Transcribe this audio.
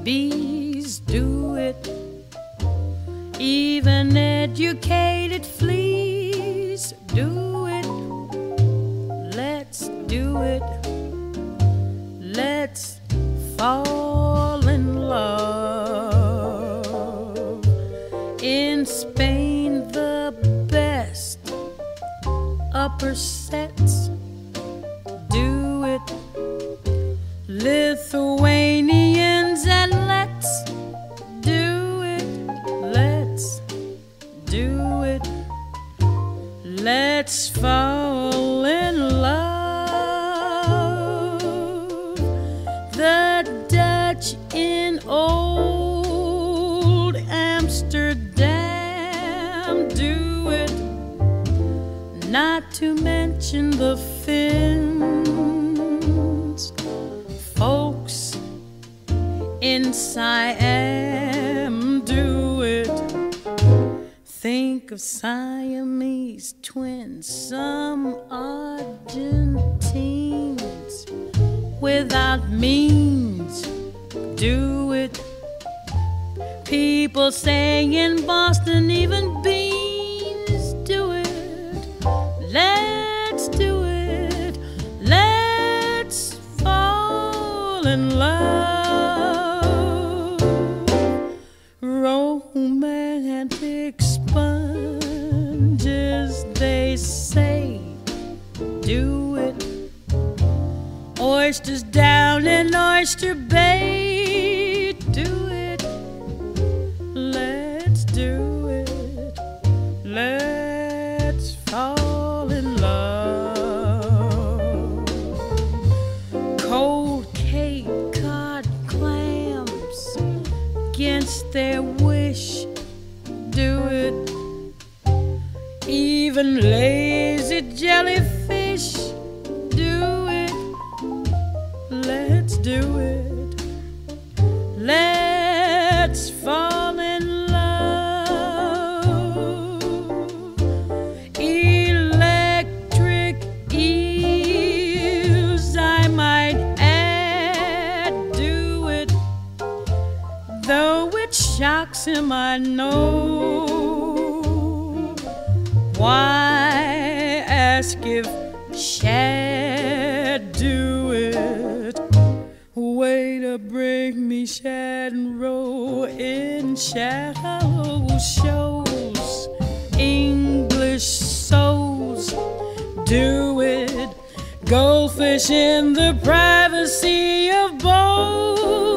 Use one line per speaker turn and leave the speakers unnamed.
bees do it. Even educated fleas do it. Let's do it. Let's fall in love. In Spain, the best upper sets do it. Lithuanians, and let's do it. Let's do it. Let's fall in love. The Dutch in old Amsterdam do it. Not to mention the Finns. Folks in Siam do it. Think of Siamese twins, some Argentines without means do it. People saying in Boston even beans do it. Let's do it. Let's fall in love. Romantic sponges, they say, do it. Oysters down in Oyster Bay, do it. Let's do it. Let's fall in love. Cold Cape Cod clams, against their wish, do it. Even lazy jellyfish, do it. Let's do it. Let's fall in love. Electric eels, I might add, do it. Though it shocks him, I know. Why ask if Shad do it? Way to bring me shad and roe in shallow shows. English souls do it. Goldfish in the privacy of bowls.